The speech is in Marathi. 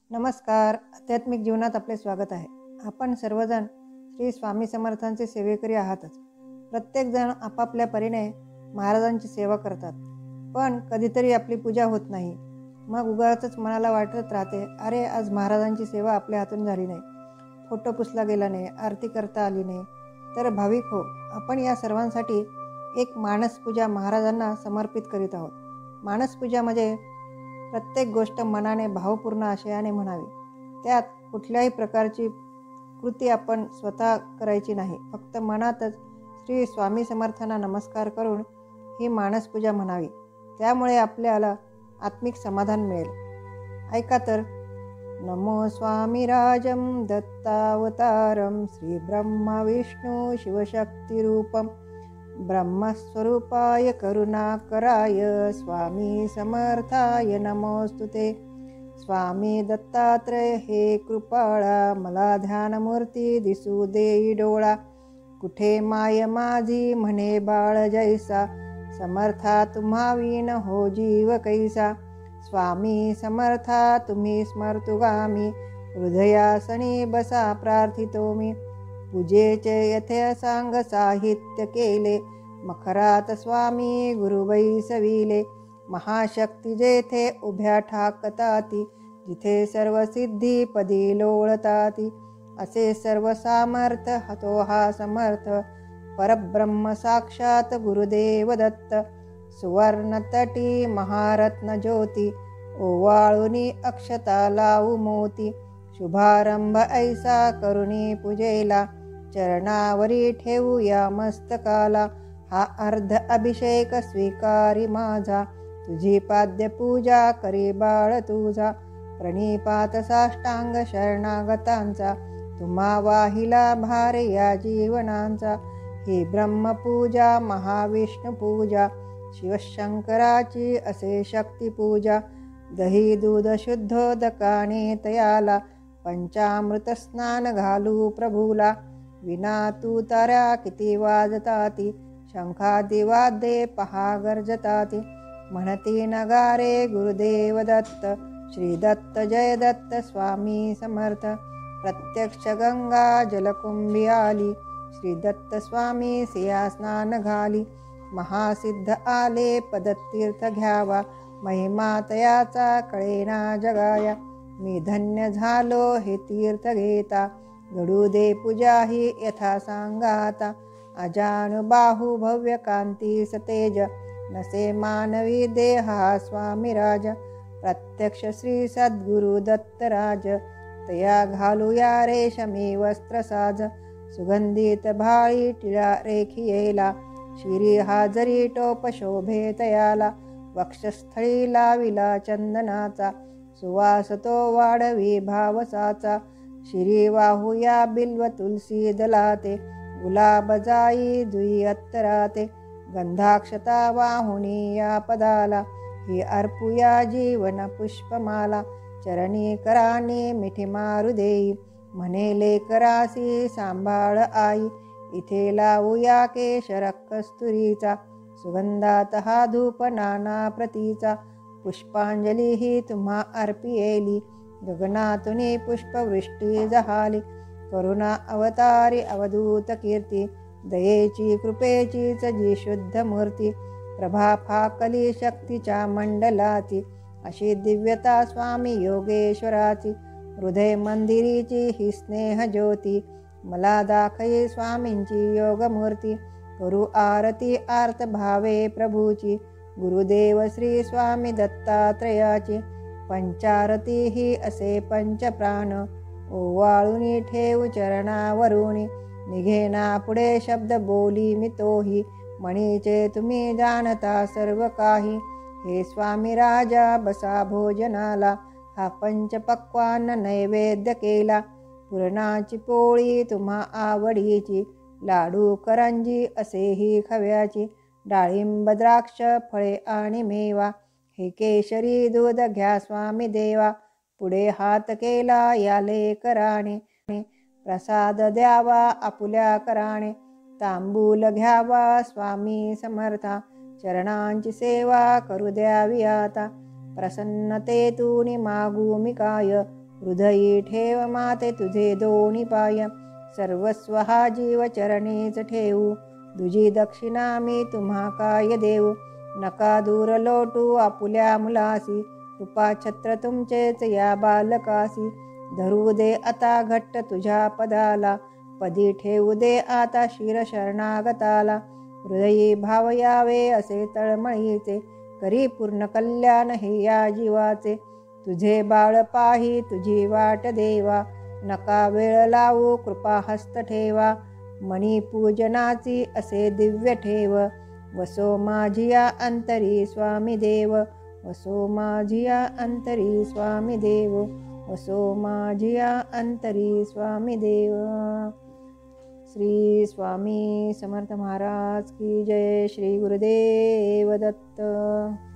नमस्कार. आध्यात्मिक जीवनात आपले स्वागत आहे. आपण सर्वजण श्री स्वामी समर्थांचे सेवेकरी आहातच. प्रत्येकजण आपापल्या परीने महाराजांची सेवा करतात, पण कधीतरी आपली पूजा होत नाही. मग उगाचच मनाला वाटत राहते, अरे आज महाराजांची सेवा आपल्या हातून झाली नाही, फोटो पुसला गेला नाही, आरती करता आली नाही. तर भाविक हो, आपण या सर्वांसाठी एक मानसपूजा महाराजांना समर्पित करीत आहोत. मानसपूजा म्हणजे प्रत्येक गोष्ट मनाने भावपूर्ण आशयाने म्हणावी. त्यात कुठल्याही प्रकारची कृती आपण स्वतः करायची नाही. फक्त मनातच श्री स्वामी समर्थांना नमस्कार करून ही मानसपूजा म्हणावी. त्यामुळे आपल्याला आत्मिक समाधान मिळेल. ऐका तर. नमो स्वामीराजं दत्तावतारं श्री ब्रह्मा विष्णू शिवशक्तिरूपं ब्रह्मस्वरूपाय करुणाकराय स्वामी समर्थाय नमोस्तुते. स्वामी दत्तात्रय हे कृपाळा, मला ध्यानमूर्ती दिसू देई डोळा. कुठे माय माझी म्हणे बाळ जैसा, समर्था तुम्हा विन हो जीव कैसा. स्वामी समर्था तुम्ही स्मर्तुगामी, हृदयासनी बसा प्रार्थितो मी. पूजेचे यथे सांग साहित्य केले, मखरात स्वामी गुरु बैसविले. महाशक्ती जेथे उभ्या ठाकताती, जिथे सर्व सिद्धी पदी लोळताती. असे सर्व सामर्थ हतो हा समर्थ, परब्रह्म साक्षात गुरुदेव दत्त. सुवर्ण तटी महारत्न ज्योती, ओवाळुनी अक्षता लावू मोती. शुभारंभ ऐसा करुणी पूजेला, चरणावरी ठेवूया मस्तकाला. हा अर्ध अभिषेक स्वीकारी माझा, तुझी पाद्य पूजा करी बाळ तुझा. प्रणिपात साष्टांग शरणागतांचा, तुम्हा वाहिला भार या जीवनांचा. ही ब्रह्मपूजा महाविष्णू पूजा, शिवशंकराची असे शक्तिपूजा. दही दूध शुद्धोदकाने तयाला, पंचामृत स्नान घालू प्रभूला. विना तू ताऱ्या किती वाजताती, शंखादी वाद्ये पहा गर्जताती. म्हणती नगारे गुरुदेव दत्त, श्री दत्त जय दत्त स्वामी समर्थ. प्रत्यक्ष गंगा जलकुंभी आली, श्री दत्त स्वामी सिया स्नान घाली. महासिद्ध आले पदतीर्थ घ्यावा, महिमा तयाचा कळेना जगाया. मी धन्य झालो हे तीर्थ घेता, घडू दे पूजा ही यथा सांगाता. अजानुबाहू भव्य कांती सतेज, नसे मानवी देहा स्वामीराज. प्रत्यक्ष श्री सद्गुरु दत्तराज, तया घालूया रेशमी वस्त्रसाज. सुगंधित भाळी टिळा रेखियेला, शिरी हाजरी टोप शोभे तयाला. वक्षस्थळी लाविला चंदनाचा, सुवास तो वाढवी भावसाचा. शिरी वाहूया बिल्व तुलसी दलाते, गुलाब जाई जुई अत्तराते. गंधाक्षता वाहुनी या पदाला, ही अर्पुया जीवन पुष्पमाला. चरणी कराने मिठी मारू देई, म्हणे लेकरासी सांभाळ आई. इथे लावूया केशर कस्तुरीचा, सुगंधात हा धूप नाना प्रतीचा. पुष्पांजली ही तुम्हा अर्पियेली, गगनातुनी पुष्पवृष्टी जहाली. करुणा अवतारी अवधूत कीर्ती, दयेची कृपेचीच जी शुद्ध मूर्ती. प्रभा फाकली शक्तीच्या मंडलाची, अशी दिव्यता स्वामी योगेश्वराची. हृदय मंदिरीची ही स्नेह ज्योती, मला दाखये स्वामींची योगमूर्ती. करू आरती आर्त भावे प्रभूची, गुरुदेव श्री स्वामी दत्तात्रयाची. पंचारती ही असे पंचप्राण, ओवाळुनी ठेवू चरणावरुणी. निघेना पुढे शब्द बोली मी तोही, म्हणीचे तुम्ही जाणता सर्व काही. हे स्वामी राजा बसा भोजनाला, हा पंचपक्वान्न नैवेद्य केला. पुरणाची पोळी तुम्हा आवडीची, लाडू करंजी असेही खव्याची. डाळिंब द्राक्ष फळे आणि मेवा, हे केशरी दूध घ्या स्वामी देवा. पुढे हात केला या लेकराने, प्रसाद द्यावा आपुल्या कराने. तांबूल घ्यावा स्वामी समर्था, चरणांची सेवा करू द्यावी आता. प्रसन्नतेतून मागू मी काय, हृदयी ठेव माते तुझे दोन्ही पाय, सर्वस्व हा जीव चरणीच ठेवू, तुझी दक्षिणा मी तुम्हा काय देऊ, नका दूर लोटू आपुल्या मुलासी, कृपा छत्र तुमचेच या बालकासी, धरू दे आता घट्ट तुझ्या पदाला, पदी ठेवू दे आता शिर शरणागताला, हृदयी भाव यावे असे तळमळीचे, करी पूर्ण कल्याण हे या जीवाचे, तुझे बाळ पाही तुझी वाट देवा, नका वेळ लावू कृपा हस्त ठेवा, मणी पूजनाची असे दिव्य ठेव, वसो माझिया अंतरी स्वामी देव, वसो माझिया अंतरी स्वामी देव, वसो माझिया अंतरी स्वामी देव। श्री स्वामी समर्थ महाराज की जय। श्री गुरुदेव दत्त।